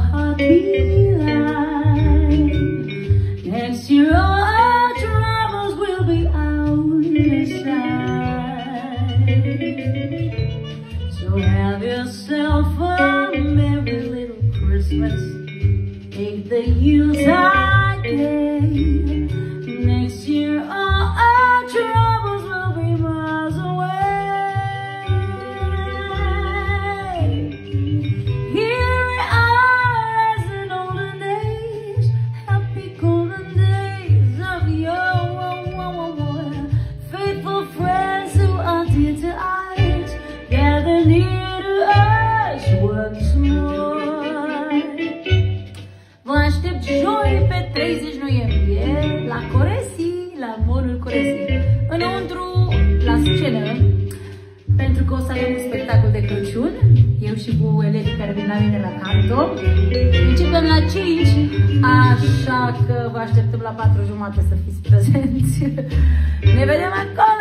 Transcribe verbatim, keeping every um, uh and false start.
heart behind. Next year all our troubles will be out of sight. So have yourself a merry little Christmas. Take the Yuletide gay. Next year all our troubles will be miles away. Here we are as in olden days, happy golden days of yore. Faithful friends who are dear to us, gather near to us once more. Vă aștept joi pe treizeci noiembrie la Coresi, la Mall-ul Coresi, înăuntru, la scenă, pentru că o să avem un spectacol de Crăciun, eu și cu elevii care vin la mine la canto. Începem la cinci, așa că vă așteptăm la patru jumate să fiți prezenți. Ne vedem acolo!